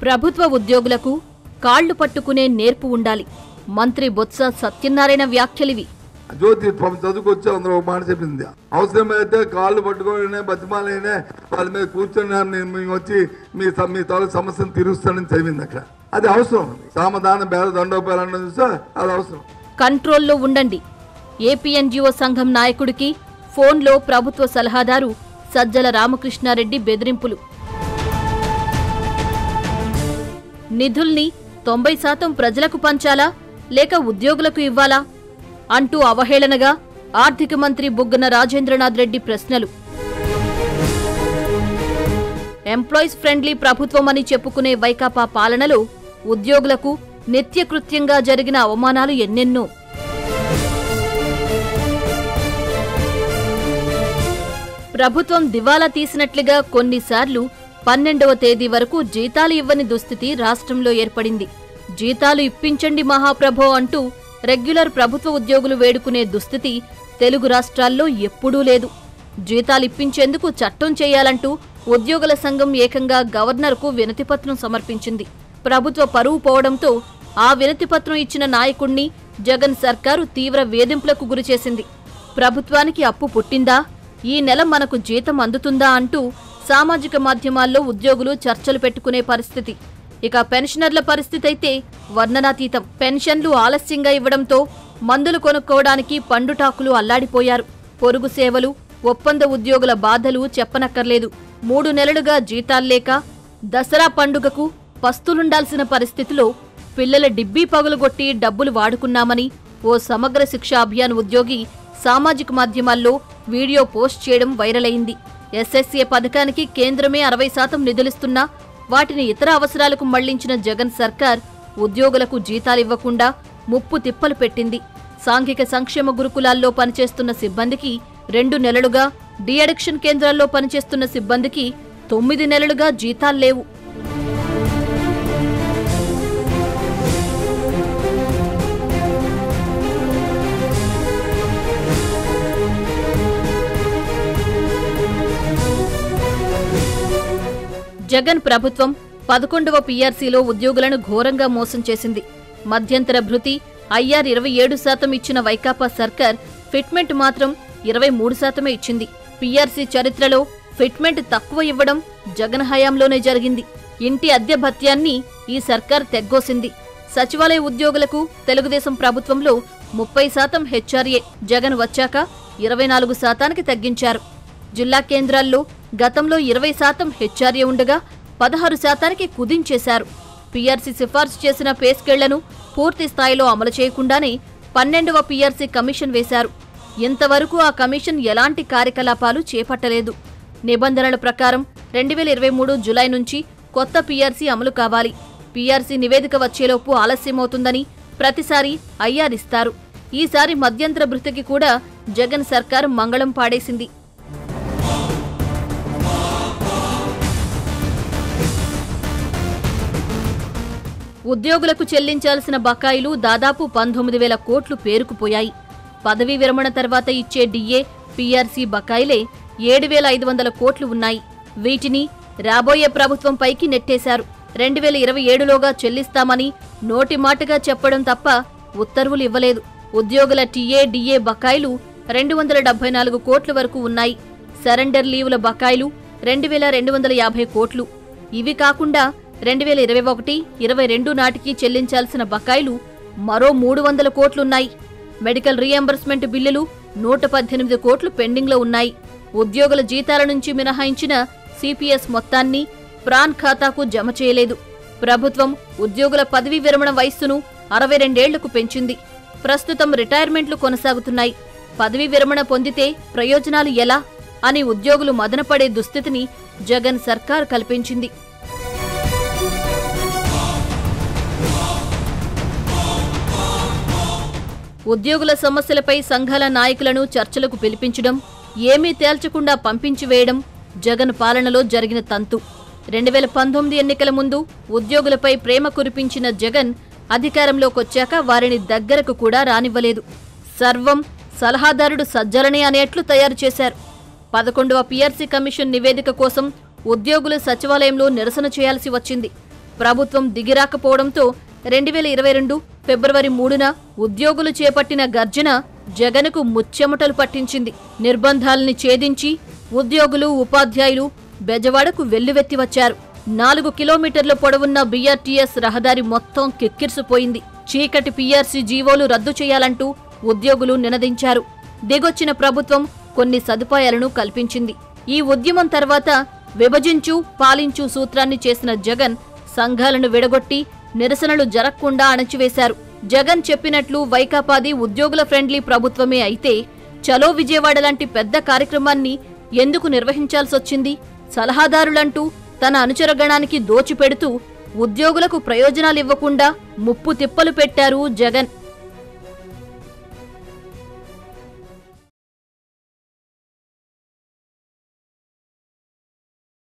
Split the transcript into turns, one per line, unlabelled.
ప్రభుత్వ ఉద్యోగులకు కాళ్లు పట్టుకునే నేర్పు ఉండాలి. మంత్రి బొత్స సత్యనారాయణ వ్యాఖ్యలివి.
జ్యోతి చదువుకొచ్చి అందరూ ఒక మాట చెప్పింది, అవసరమైతే కాళ్ళు పట్టుకోనే బతిమాలనే వాళ్ళ మీద కూర్చొని మేము వచ్చి మీ తాలూకు సమస్యను తీరుస్తానని చెప్పింది. అక్కడ అది అవసరం. సామధాన భేద దండోపాలన్న చూసా అది అవసరం.
కంట్రోల్లో ఉండండి. ఏపీఎన్జీఓ సంఘం నాయకుడికి ఫోన్లో ప్రభుత్వ సలహాదారు సజ్జల రామకృష్ణారెడ్డి బెదిరింపులు. నిధుల్ని 90% ప్రజలకు పంచాలా లేక ఉద్యోగులకు ఇవ్వాలా అంటూ అవహేళనగా ఆర్థిక మంత్రి బుగ్గన రాజేంద్రనాథ్ రెడ్డి ప్రశ్నలు. ఎంప్లాయీస్ ఫ్రెండ్లీ ప్రభుత్వమని చెప్పుకునే వైకాపా పాలనలో ఉద్యోగులకు నిత్యకృత్యంగా జరిగిన అవమానాలు ఎన్నెన్నో. ప్రభుత్వం దివాలా తీసినట్లుగా కొన్నిసార్లు 12వ తేదీ వరకు జీతాలు ఇవ్వని దుస్థితి రాష్ట్రంలో ఏర్పడింది. జీతాలు ఇప్పించండి మహాప్రభో అంటూ రెగ్యులర్ ప్రభుత్వ ఉద్యోగులు వేడుకునే దుస్థితి తెలుగు రాష్ట్రాల్లో ఎప్పుడూ లేదు. జీతాలు ఇప్పించేందుకు చట్టం చేయాలంటూ ఉద్యోగుల సంఘం ఏకంగా గవర్నర్కు వినతిపత్రం సమర్పించింది. ప్రభుత్వ పరువు పోవడంతో ఆ వినతిపత్రం ఇచ్చిన నాయకుణ్ణి జగన్ సర్కారు తీవ్ర వేధింపులకు గురిచేసింది. ప్రభుత్వానికి అప్పు పుట్టిందా, ఈ నెల మనకు జీతం అందుతుందా అంటూ సామాజిక మాధ్యమాల్లో ఉద్యోగులు చర్చలు పెట్టుకునే పరిస్థితి. ఇక పెన్షనర్ల పరిస్థితి అయితే వర్ణనాతీతం. పెన్షన్లు ఆలస్యంగా ఇవ్వడంతో మందులు కొనుక్కోవడానికి పండుటాకులు అల్లాడిపోయారు. పొరుగు సేవలు, ఒప్పంద ఉద్యోగుల బాధలు చెప్పనక్కర్లేదు. 3 నెలలుగా జీతాల్లేక దసరా పండుగకు పస్తులుండాల్సిన పరిస్థితిలో పిల్లల డిబ్బీ పగులుగొట్టి డబ్బులు వాడుకున్నామని ఓ సమగ్ర శిక్షా అభియాన్ ఉద్యోగి సామాజిక మాధ్యమాల్లో వీడియో పోస్ట్ చేయడం వైరల్ అయింది. ఎస్ఎస్ఏ పథకానికి కేంద్రమే 60% నిధులిస్తున్నా వాటిని ఇతర అవసరాలకు మళ్లించిన జగన్ సర్కార్ ఉద్యోగులకు జీతాలివ్వకుండా ముప్పు తిప్పలు పెట్టింది. సాంఘిక సంక్షేమ గురుకులాల్లో పనిచేస్తున్న సిబ్బందికి 2 నెలలుగా, డీ అడిక్షన్ కేంద్రాల్లో పనిచేస్తున్న సిబ్బందికి 9 నెలలుగా జీతాల్లేవు. జగన్ ప్రభుత్వం 11వ పీఆర్సీలో ఉద్యోగులను ఘోరంగా మోసం చేసింది. మధ్యంతర భృతి ఐఆర్ 27% ఇచ్చిన వైకాపా సర్కార్ ఫిట్మెంట్ మాత్రం 23% ఇచ్చింది. పీఆర్సీ చరిత్రలో ఫిట్మెంట్ తక్కువ ఇవ్వడం జగన్ హయాంలోనే జరిగింది. ఇంటి అద్దె భత్యాన్ని ఈ సర్కార్ తెగ్గోసింది. సచివాలయ ఉద్యోగులకు తెలుగుదేశం ప్రభుత్వంలో 30% హెచ్ఆర్ఏ, జగన్ వచ్చాక 24%కి తగ్గించారు. జిల్లా కేంద్రాల్లో గతంలో 20% హెచ్ఆర్ఏ ఉండగా 16%కి కుదించేశారు. పీఆర్సీ సిఫార్సు చేసిన పే స్కేళ్లను పూర్తి స్థాయిలో అమలు చేయకుండానే 12వ పీఆర్సీ కమిషన్ వేశారు. ఇంతవరకు ఆ కమిషన్ ఎలాంటి కార్యకలాపాలు చేపట్టలేదు. నిబంధనల ప్రకారం 2023 జులై నుంచి కొత్త పీఆర్సీ అమలు కావాలి. పీఆర్సీ నివేదిక వచ్చేలోపు ఆలస్యమవుతుందని ప్రతిసారి ఐఆర్ ఇస్తారు. ఈసారి మధ్యంతర భృతికి కూడా జగన్ సర్కారు మంగళం పాడేసింది. ఉద్యోగులకు చెల్లించాల్సిన బకాయిలు దాదాపు 19,000 కోట్లు పేరుకుపోయాయి. పదవీ విరమణ తర్వాత ఇచ్చే డిఏ, పీఆర్సీ బకాయిలే 7,500 కోట్లు ఉన్నాయి. వీటిని రాబోయే ప్రభుత్వం పైకి నెట్టేశారు. 2027లోగా చెల్లిస్తామని నోటి మాటగా చెప్పడం తప్ప ఉత్తర్వులు ఇవ్వలేదు. ఉద్యోగుల టీఏ, డిఏ బకాయిలు 274 కోట్ల వరకు ఉన్నాయి. సరెండర్ లీవుల బకాయిలు 2,250 కోట్లు. ఇవి కాకుండా 2021-22 నాటికి చెల్లించాల్సిన బకాయిలు మరో 300 కోట్లున్నాయి. మెడికల్ రీఎంబర్స్మెంట్ బిల్లులు 118 కోట్లు పెండింగ్లో ఉన్నాయి. ఉద్యోగుల జీతాల నుంచి మినహాయించిన సిపిఎస్ మొత్తాన్ని ప్రాన్ ఖాతాకు జమ చేయలేదు. ప్రభుత్వం ఉద్యోగుల పదవీ విరమణ వయస్సును 62 ఏళ్లకు పెంచింది. ప్రస్తుతం రిటైర్మెంట్లు కొనసాగుతున్నాయి. పదవీ విరమణ పొందితే ప్రయోజనాలు ఎలా అని ఉద్యోగులు మదనపడే దుస్థితిని జగన్ సర్కార్ కల్పించింది. ఉద్యోగుల సమస్యలపై సంఘాల నాయకులను చర్చలకు పిలిపించడం, ఏమీ తేల్చకుండా పంపించివేయడం జగన్ పాలనలో జరిగిన తంతు. 2019 ఎన్నికల ముందు ఉద్యోగులపై ప్రేమ కురిపించిన జగన్ అధికారంలోకొచ్చాక వారిని దగ్గరకు కూడా రానివ్వలేదు. సర్వం సలహాదారుడు సజ్జలనే అనేట్లు తయారు చేశారు. 11వ పీఆర్సీ కమిషన్ నివేదిక కోసం ఉద్యోగులు సచివాలయంలో నిరసన చేయాల్సి వచ్చింది. ప్రభుత్వం దిగిరాకపోవడంతో 2022 ఫిబ్రవరి 3న ఉద్యోగులు చేపట్టిన గర్జన జగన్కు ముచ్చెమటలు పట్టించింది. నిర్బంధాల్ని ఛేదించి ఉద్యోగులు, ఉపాధ్యాయులు బెజవాడకు వెల్లువెత్తి వచ్చారు. 4 కిలోమీటర్ల పొడవున్న బీఆర్టీఎస్ రహదారి మొత్తం కిక్కిరిసిపోయింది. చీకటి పీఆర్సీ జీవోలు రద్దు చేయాలంటూ ఉద్యోగులు నినదించారు. దిగొచ్చిన ప్రభుత్వం కొన్ని సదుపాయాలను కల్పించింది. ఈ ఉద్యమం తర్వాత విభజించు పాలించు సూత్రాన్ని చేసిన జగన్ సంఘాలను విడగొట్టి నిరసనలు జరగకుండా అణచివేశారు. జగన్ చెప్పినట్లు వైకాపాది ఉద్యోగుల ఫ్రెండ్లీ ప్రభుత్వమే అయితే చలో విజయవాడ లాంటి పెద్ద కార్యక్రమాన్ని ఎందుకు నిర్వహించాల్సొచ్చింది? సలహాదారులంటూ తన అనుచరగణానికి దోచిపెడుతూ ఉద్యోగులకు ప్రయోజనాలివ్వకుండా ముప్పు తిప్పలు పెట్టారు జగన్.